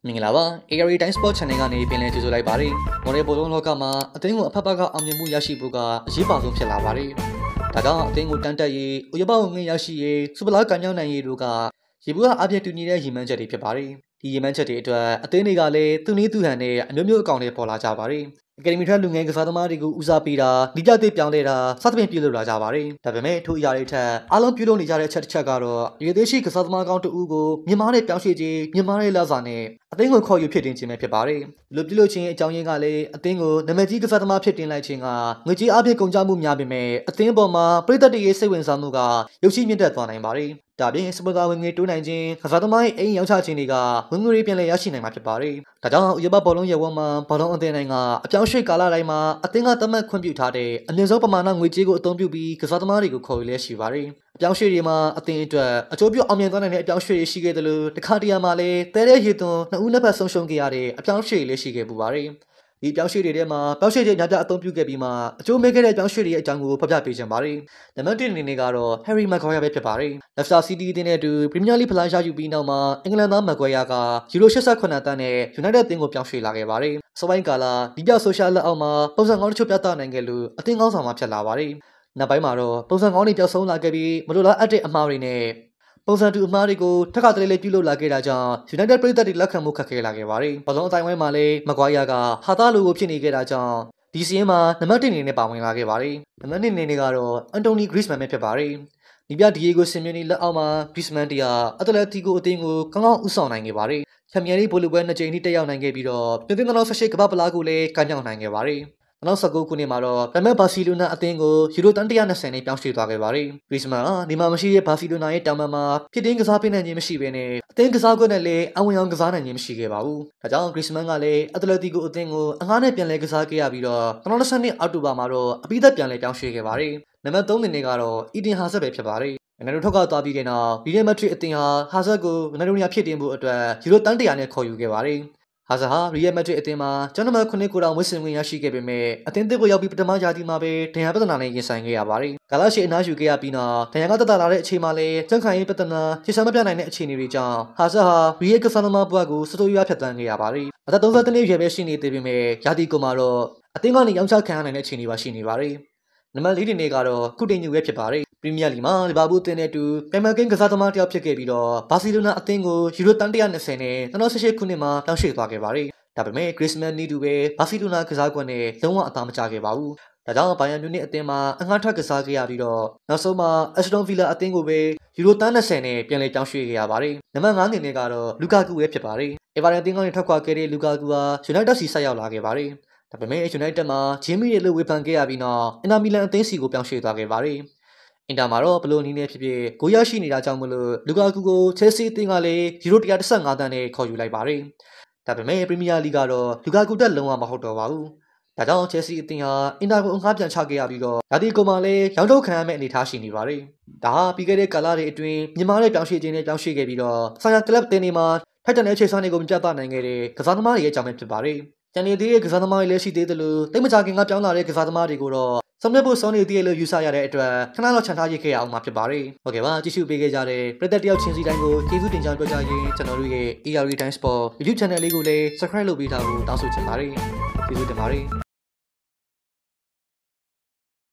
မင်္ဂလာပါ ARA Time Sport Channel ကနေပြန်လည်ကြိုဆိုလိုက်ပါတယ်။မော်ဒယ်ဘောလုံးလောကမှာအသင်းကိုအဖက်ဖက်ကအောင်မြင်မှုရရှိဖို့ကအရေးပါဆုံးဖြစ်လာပါတယ်။ဒါကြောင့်အသင်းကိုတန်းတက်ရေးဥရောပဝင်ငွေရရှိရေးစူပလာကန်မြောက်နိုင်ရေးတို့ကရေဘူးကအပြည့်တူညီတဲ့ရည်မှန်းချက်တွေဖြစ်ပါတယ်။ဒီရည်မှန်းချက်တွေအတွက်အသင်းတွေကလည်းသူနည်းသူဟန်နဲ့အမျိုးမျိုးအကောင့်တွေပေါ်လာကြပါတယ်။အကယ်ဒမီထက်လူငယ်ကစားသမားတွေကိုဦးစားပေးတာဒီပြသေးပြောင်းလဲတာစသဖြင့်ပြုလုပ်လာကြပါတယ်။ဒါပေမဲ့ထို့အရာတွေထက်အားလုံးပြုလုပ်နေကြတဲ့အချက်တစ်ချက်ကတော့ရေသေးရှိကစားသမားကောင်းတဦးကိုမြန်မာနဲ့ပြောင်းရွှေ့ခြင်းမြန်မာနဲ့လာစာနဲ့အသင်းကိုခေါ်ယူဖြစ်တင်ခြင်းပဲဖြစ်ပါတယ်။လူပြုလုပ်ခြင်းအကြောင်းရင်းကလည်းအသင်းကိုနာမည်ကြီးကစားသမားဖြစ်တင်လိုက်ခြင်းကငွေကြေးအပြည့်ကုန်ကျမှုများပေမဲ့အသင်းပေါ်မှာပြည်သက်တရေစိတ်ဝင်စားမှုကရုပ်ရှိမြင့်တက်သွားနိုင်ပါတယ်။ဒါပြင်စပတာဝင်ငွေတိုးနိုင်ခြင်းကစားသမားရဲ့အိမ်ရောက်ချခြင်းတွေကဝင်ငွေတွေပြန်လည်ရရှိနိုင်မှာဖြစ်ပါတယ်။ဒါကြောင့်ဥရောပဘောလုံးရဲဝန်းမှာဘောလုံးအသင်းတိုင်းကအပြောင်းရွှေ့ကာလတိုင်းမှာအသင်းကသတ်မှတ်ခွင့်ပြုထားတဲ့အမြင့်ဆုံးပမာဏငွေကြေးကိုအသုံးပြုပြီးကစားသမားတွေကိုခေါ်ယူလဲရှိပါတယ်။အပြောင်းရွှေ့တွေမှာအသင်းအတွက်အကျိုးပြုအောင်မြင်သွားနိုင်တဲ့အပြောင်းရွှေ့တွေရှိခဲ့တယ်လို့တခါတရံမှာလည်းတဲတဲ့ရေသွန်းနှစ်ဦးနှစ်ဖက်ဆုံးရှုံးခဲ့ရတဲ့အပြောင်းရွှေ့လေးရှိခဲ့ပူပါတယ်။ဒီပြောင်းရွှေ့တွေထဲမှာပြောင်းရွှေ့ခြင်းများပြအသုံးပြုခဲ့ပြီးမှအကျိုးမဲ့ခဲ့တဲ့ပြောင်းရွှေ့တွေရဲ့အကြောင်းကိုဖော်ပြပေးခြင်းပါတယ်။နံပါတ်1အနေနဲ့ကတော့ Harry Maguire ပဲဖြစ်ပါတယ်။ Leicester City အသင်းနဲ့အတူ Premier League ဖလားရယူပြီးနောက်မှာအင်္ဂလန်သား Maguire ကယူရို88တန်းနဲ့ United အသင်းကိုပြောင်းရွှေ့လာခဲ့ပါတယ်။စပိုင်းကာလဒီပြဆိုရှယ်လက်အောက်မှာပုံစံကောင်းတစ်ချို့ပြသနိုင်ခဲ့လို့အသင်းကောင်းဆောင်မှာဖြစ်လာပါတယ်။နောက်ပိုင်းမှာတော့ပုံစံကောင်းတွေပျောက်ဆုံးလာခဲ့ပြီးမလိုလားအပ်တဲ့အမှားတွေနဲ့ပုံစံတူအမှားတွေကိုထပ်ခါတလေလေးပြုလုပ်လာခဲ့တာကြောင့် United ပြည်သက်တွေလက်ခံမှုခက်ခဲလာခဲ့ပါတယ်။ဘောလုံးအတိုင်းဝိုင်းမှာလည်း Maguire ကဟာသားလိုကိုဖြစ်နေခဲ့တာကြောင့်ဒီစီးရင်မှာနံပါတ်1အနေနဲ့ပါဝင်လာခဲ့ပါတယ်။နံပါတ်2အနေနဲ့ကတော့ Anthony Griezmann ပဲဖြစ်ပါတယ်။ဒီပြဒီယေဂိုဆီမီယိုနီလက်အောက်မှာ Griezmann တရားအတလက်တီကိုအသင်းကိုကောင်းကောင်းဦးဆောင်နိုင်ခဲ့ပါတယ်။ချန်ပီယံလိဘောလုံးပွဲ2ကြိမ်ထိတက်ရောက်နိုင်ခဲ့ပြီးတော့ပြည်သင်း2018ကမ္ဘာ့ဖလားကိုလည်းကမ်းမြောက်နိုင်ခဲ့ပါတယ်။2019ခုနှစ်မှာတော့ပရမတ်ဘာစီလိုနာအသင်းကိုယူရိုတန်120နဲ့ပြောင်းရွှေ့သွားခဲ့ပါတယ်။ဂရီဇမန်ကဒီမှာမရှိတဲ့ဘာစီလိုနာရဲ့တောင်ပံမှာဖြစ်တင်းကစားပေးနိုင်ခြင်းမရှိဘဲနဲ့အသင်းကစားကွက်နဲ့လည်းအဝင်အောင်ကစားနိုင်ခြင်းမရှိခဲ့ပါဘူး။ဒါကြောင့်ဂရီဇမန်ကလည်းအက်တလက်တီကိုအသင်းကိုအငှားနဲ့ပြန်လည်ကစားခဲ့ရပြီးတော့2022အောက်တိုဘာမှာတော့အပိသက်ပြန်လည်ပြောင်းရွှေ့ခဲ့ပါတယ်။နံပါတ်3အနေနဲ့ကတော့အီဒင်ဟာဇတ်ပဲဖြစ်ပါတယ်။နိုင်ငံတော်ထောက်ကသွားပြီးတဲ့နောက်ရီယယ်မက်ဒရစ်အသင်းဟာဟာဇတ်ကိုနိုင်ငံတော်ဖြစ်တင်ဖို့အတွက်ယူရိုတန်100နဲ့ခေါ်ယူခဲ့ပါတယ်။ဟာဇာဟာရီယယ်မက်ဒရစ်အသင်းမှာကျန်နံပါတ်9ကိုတောင်ဝစ်စင်ဝင်ရရှိခဲ့ပေမဲ့အသင်းသစ်ကိုရောက်ပြီးပထမရာသီမှာပဲဒဏ်ရာပြဿနာနဲ့ရင်ဆိုင်ခဲ့ရပါတယ်။ကာလရှည်အနားယူခဲ့ရပြီးနောက်ဒဏ်ရာကတက်တာလာတဲ့အချိန်မှာလည်းကြံ့ခိုင်ရေးပြဿနာခြေစမ်းမပြနိုင်တဲ့အခြေအနေတွေကြောင့်ဟာဇာဟာရီယယ်ကစားသမားဘဝကိုစတိုးရွားဖြတ်တန်းခဲ့ရပါတယ်။အသက်32နှစ်အရွယ်ပဲရှိနေသေးပေမဲ့ရာသီကုန်မှာတော့အသင်းကနေရောင်းချခံရနိုင်တဲ့အခြေအနေပါရှိနေပါတယ်။နံပါတ်4နေကတော့ကုတင်ညူပဲဖြစ်ပါတယ်။ပရီးမီးယားလိမှာလီဗာပူးအသင်းနဲ့အတူပြိုင်ပွဲကင်းကစားသမားတစ်ယောက်ဖြစ်ခဲ့ပြီးတော့ဘာစီလိုနာအသင်းကိုယူရိုတန်120နဲ့2018ခုနှစ်မှာပြောင်းရွှေ့သွားခဲ့ပါတယ်။ဒါပေမဲ့ Griezmann နီးတူပဲဘာစီလိုနာကစားကွက်နဲ့လုံးဝအသာမကျခဲ့ပါဘူး။ဒါကြောင့်ဘိုင်ယန်မြူနစ်အသင်းမှာအငှားထွက်ကစားခဲ့ရပြီးတော့နောက်ဆုံးမှာအက်စတွန်ဗီလာအသင်းကိုပဲယူရိုတန်20နဲ့ပြန်လည်ပြောင်းရွှေ့ခဲ့ရပါတယ်။နံပါတ်5အနေနဲ့ကတော့လူကာကူပဲဖြစ်ပါတယ်။အေဗာတန်အသင်းကနေထွက်ခွာခဲ့တဲ့လူကာကူဟာ United စီဆက်ရောက်လာခဲ့ပါတယ်။ဒါပေမဲ့ United မှာဂျင်းမီရဲ့လို့ဝေဖန်ခဲ့ရပြီးနောက်အင်တာမီလန်အသင်းစီကိုပြောင်းရွှေ့သွားခဲ့ပါတယ်။အင်တာမှာတော့ဘလိုနီးနေဖြစ်ဖြစ်ကိုရရှိနေတာကြောင့်မလို့လူကာကူကိုချဲဆီအသင်းကလည်းယူရို115တန်းနဲ့ခေါ်ယူလိုက်ပါတယ်။ဒါပေမဲ့ပရီးမီးယားလိကတော့လူကာကူတက်လုံးဝမဟုတ်တော့ပါဘူး။ဒါကြောင့်ချဲဆီအသင်းဟာအင်တာကိုအငှားပြန်ချခဲ့ရပြီးတော့ရာသီကုန်မှာလည်းရောင်းထုတ်ခံရမယ့်အနေအထားရှိနေပါတယ်။ဒါဟာပြီးခဲ့တဲ့ကာလတွေအတွင်းမြန်မာနဲ့ပြောင်းရွှေ့ခြင်းနဲ့ပြောင်းရွှေ့ခဲ့ပြီးတော့ဆိုင်ရာကလပ်တင်းတွေမှာထိုက်တန်တဲ့ခြေစွမ်းတွေကိုပြသနိုင်ခဲ့တဲ့ကစားသမားတွေရဲ့အကြောင်းပဲဖြစ်ပါတယ်။ကျန်နေသေးတဲ့ကစားသမားတွေလည်းရှိသေးတယ်လို့တိတ်မကြခင်ကပြောင်းလာတဲ့ကစားသမားတွေကိုတော့ဆုံးဖြတ်ဖို့စောနေသေးတယ်လို့ယူဆရတဲ့အတွက်ခဏလောက်ခြံထားရခဲ့ရအောင်မှာဖြစ်ပါတယ်။ဟုတ်ကဲ့ပါကြည့်ရှုပေးခဲ့ကြတဲ့ပရိသတ်တယောက်ချင်းစီတိုင်းကိုကျေးဇူးတင်ကြောင်းပြောကြားရင်းကျွန်တော်တို့ရဲ့ ARA Time Sport YouTube Channel လေးကိုလည်း Subscribe လုပ်ပေးထားဖို့တောင်းဆိုချင်ပါတယ်။ကျေးဇူးတင်ပါတယ်။